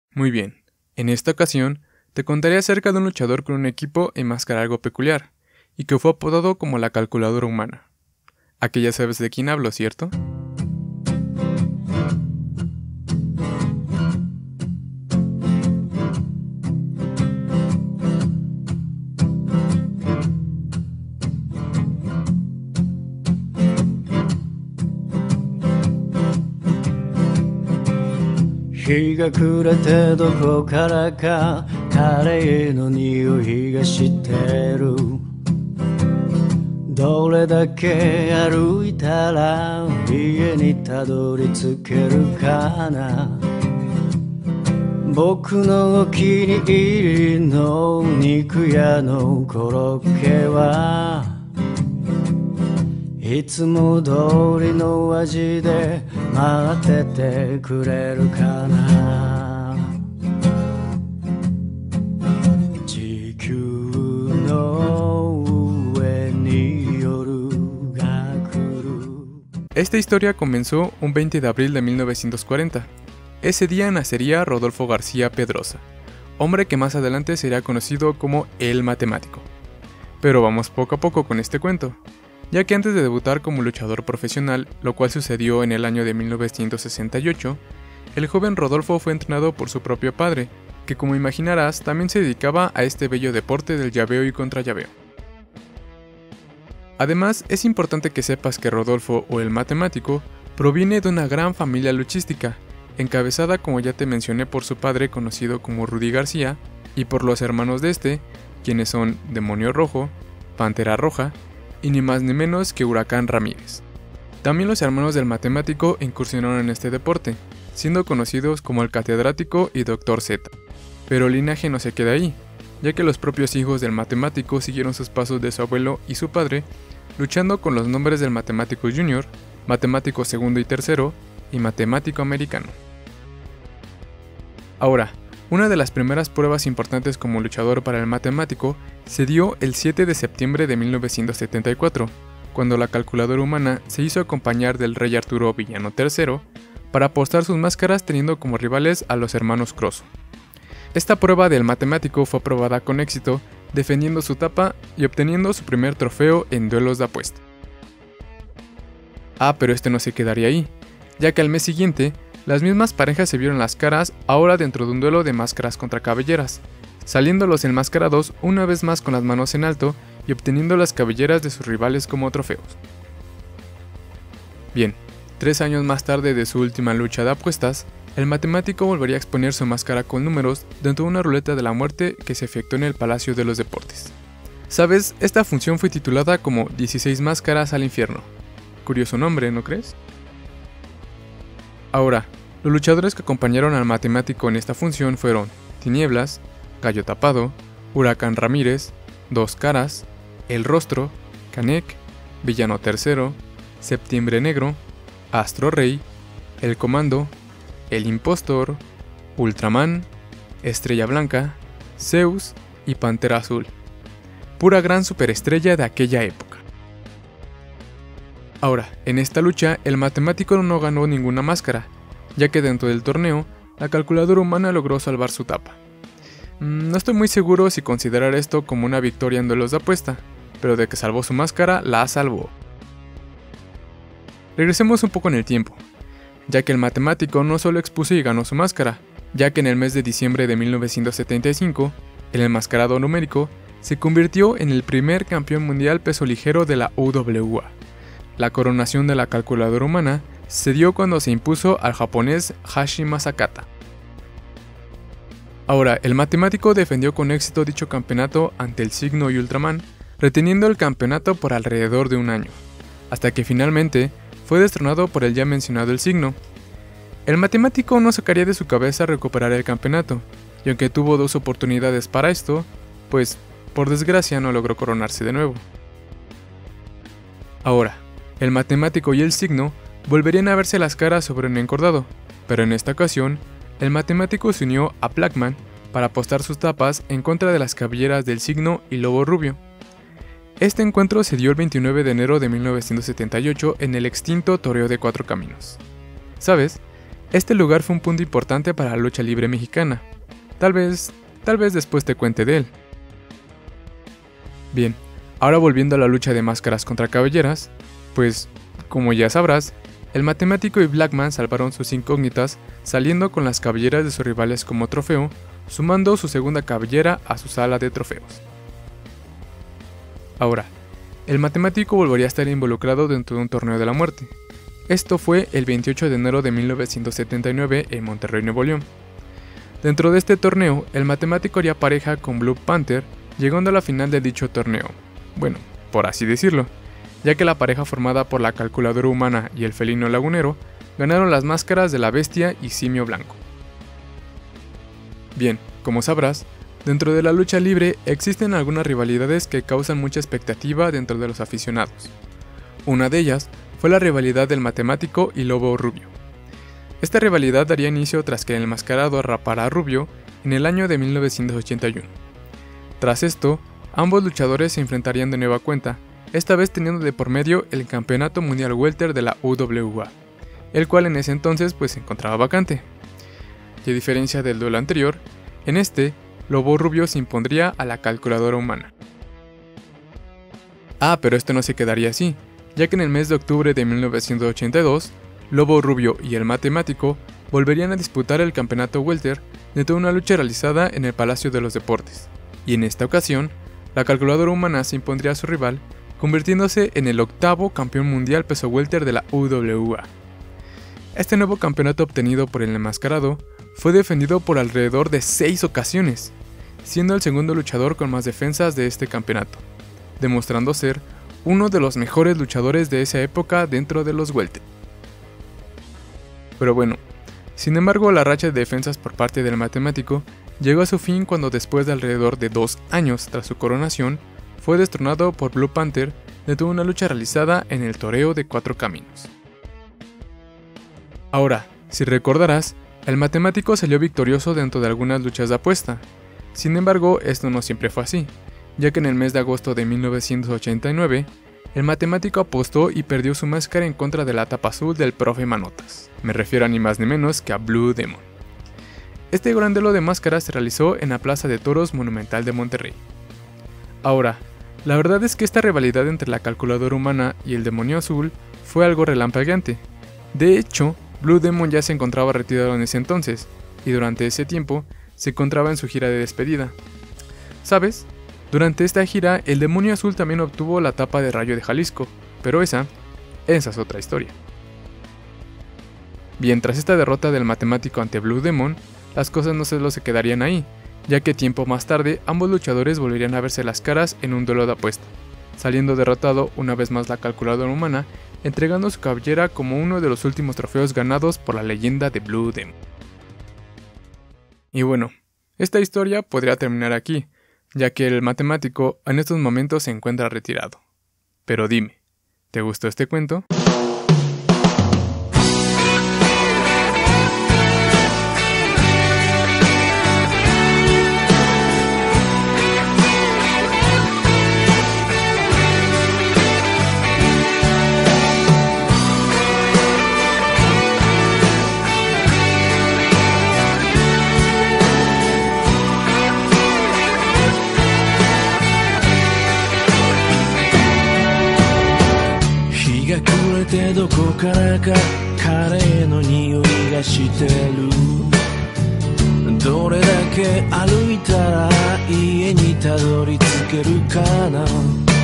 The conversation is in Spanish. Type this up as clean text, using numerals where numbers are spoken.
Muy bien, en esta ocasión te contaré acerca de un luchador con un equipo y máscara algo peculiar, y que fue apodado como la calculadora humana. Aquí ya sabes de quién hablo, ¿cierto? 日が暮れてどこからかカレーの匂いがしてるどれだけ歩いたら家にたどり着けるかな僕のお気に入りの肉屋のコロッケはいつも通りの味で待っててくれるかな地球の上に夜が来る。 Esta historia comenzó un 20 de abril de 1940. Ese día nacería Rodolfo García Pedrosa, hombre que más adelante sería conocido como el Matemático. Pero vamos poco a poco con este cuento, ya que antes de debutar como luchador profesional, lo cual sucedió en el año de 1968, el joven Rodolfo fue entrenado por su propio padre, que como imaginarás también se dedicaba a este bello deporte del llaveo y contrallaveo. Además, es importante que sepas que Rodolfo, o el Matemático, proviene de una gran familia luchística, encabezada como ya te mencioné por su padre conocido como Rudy García, y por los hermanos de este, quienes son Demonio Rojo, Pantera Roja, y ni más ni menos que Huracán Ramírez. También los hermanos del Matemático incursionaron en este deporte, siendo conocidos como el Catedrático y Dr. Z. Pero el linaje no se queda ahí, ya que los propios hijos del Matemático siguieron sus pasos de su abuelo y su padre, luchando con los nombres del Matemático Junior, Matemático segundo y tercero, y Matemático Americano. Ahora, una de las primeras pruebas importantes como luchador para el Matemático se dio el 7 de septiembre de 1974, cuando la calculadora humana se hizo acompañar del rey Arturo Villano III para apostar sus máscaras teniendo como rivales a los hermanos Crosso. Esta prueba del Matemático fue aprobada con éxito, defendiendo su tapa y obteniendo su primer trofeo en duelos de apuesta. Pero este no se quedaría ahí, ya que al mes siguiente, las mismas parejas se vieron las caras ahora dentro de un duelo de máscaras contra cabelleras, saliendo los enmascarados una vez más con las manos en alto y obteniendo las cabelleras de sus rivales como trofeos. Bien, 3 años más tarde de su última lucha de apuestas, el Matemático volvería a exponer su máscara con números dentro de una ruleta de la muerte que se efectuó en el Palacio de los Deportes. ¿Sabes? Esta función fue titulada como 16 máscaras al infierno. Curioso nombre, ¿no crees? Ahora, los luchadores que acompañaron al Matemático en esta función fueron Tinieblas, Gallo Tapado, Huracán Ramírez, Dos Caras, El Rostro, Canek, Villano III, Septiembre Negro, Astro Rey, El Comando, El Impostor, Ultraman, Estrella Blanca, Zeus y Pantera Azul. Pura gran superestrella de aquella época. Ahora, en esta lucha, el Matemático no ganó ninguna máscara, ya que dentro del torneo, la calculadora humana logró salvar su tapa. No estoy muy seguro si considerar esto como una victoria en duelos de apuesta, pero de que salvó su máscara, la salvó. Regresemos un poco en el tiempo, ya que el Matemático no solo expuso y ganó su máscara, ya que en el mes de diciembre de 1975, el enmascarado numérico se convirtió en el primer campeón mundial peso ligero de la UWA. La coronación de la calculadora humana se dio cuando se impuso al japonés Hashi Masakata. Ahora, el Matemático defendió con éxito dicho campeonato ante el Signo y Ultraman, reteniendo el campeonato por alrededor de un año, hasta que finalmente fue destronado por el ya mencionado el Signo. El Matemático no sacaría de su cabeza recuperar el campeonato, y aunque tuvo 2 oportunidades para esto, pues por desgracia no logró coronarse de nuevo. Ahora, el Matemático y el Signo volverían a verse las caras sobre un encordado, pero en esta ocasión, el Matemático se unió a Blackman para apostar sus tapas en contra de las cabelleras del Signo y Lobo Rubio. Este encuentro se dio el 29 de enero de 1978 en el extinto Toreo de Cuatro Caminos. ¿Sabes? Este lugar fue un punto importante para la lucha libre mexicana. Tal vez después te cuente de él. Bien, ahora volviendo a la lucha de máscaras contra cabelleras, pues, como ya sabrás, el matemático y Blackman salvaron sus incógnitas saliendo con las cabelleras de sus rivales como trofeo, sumando su segunda cabellera a su sala de trofeos. Ahora, el matemático volvería a estar involucrado dentro de un torneo de la muerte. Esto fue el 28 de enero de 1979 en Monterrey, Nuevo León. Dentro de este torneo, el matemático haría pareja con Blue Panther, llegando a la final de dicho torneo. Bueno, por así decirlo, ya que la pareja formada por la calculadora humana y el felino lagunero ganaron las máscaras de la bestia y simio blanco. Bien, como sabrás, dentro de la lucha libre existen algunas rivalidades que causan mucha expectativa dentro de los aficionados. Una de ellas fue la rivalidad del matemático y Lobo Rubio. Esta rivalidad daría inicio tras que el enmascarado rapara a Rubio en el año de 1981. Tras esto, ambos luchadores se enfrentarían de nueva cuenta, esta vez teniendo de por medio el Campeonato Mundial Welter de la UWA, el cual en ese entonces pues se encontraba vacante. Y a diferencia del duelo anterior, en este, Lobo Rubio se impondría a la calculadora humana. Pero esto no se quedaría así, ya que en el mes de octubre de 1982, Lobo Rubio y el matemático volverían a disputar el campeonato welter dentro de una lucha realizada en el Palacio de los Deportes, y en esta ocasión, la calculadora humana se impondría a su rival, convirtiéndose en el octavo campeón mundial peso welter de la UWA. Este nuevo campeonato obtenido por el enmascarado fue defendido por alrededor de 6 ocasiones, siendo el segundo luchador con más defensas de este campeonato, demostrando ser uno de los mejores luchadores de esa época dentro de los welter. Pero bueno, sin embargo la racha de defensas por parte del matemático llegó a su fin cuando después de alrededor de 2 años tras su coronación, fue destronado por Blue Panther dentro de una lucha realizada en el Toreo de 4 Caminos. Ahora, si recordarás, el matemático salió victorioso dentro de algunas luchas de apuesta. Sin embargo, esto no siempre fue así, ya que en el mes de agosto de 1989, el matemático apostó y perdió su máscara en contra de la tapa azul del profe Manotas. Me refiero a ni más ni menos que a Blue Demon. Este gran duelo de máscaras se realizó en la Plaza de Toros Monumental de Monterrey. Ahora, la verdad es que esta rivalidad entre la calculadora humana y el demonio azul fue algo relampagueante. De hecho, Blue Demon ya se encontraba retirado en ese entonces, y durante ese tiempo se encontraba en su gira de despedida. ¿Sabes? Durante esta gira, el demonio azul también obtuvo la tapa de Rayo de Jalisco, pero esa es otra historia. Bien, tras esta derrota del matemático ante Blue Demon, las cosas no solo se quedarían ahí, ya que tiempo más tarde ambos luchadores volverían a verse las caras en un duelo de apuesta, saliendo derrotado una vez más la calculadora humana, entregando su cabellera como uno de los últimos trofeos ganados por la leyenda de Blue Demon. Y bueno, esta historia podría terminar aquí, ya que el matemático en estos momentos se encuentra retirado. Pero dime, ¿te gustó este cuento? 日が暮れてどこからかカレーの匂いがしてるどれだけ歩いたら家にたどり着けるかな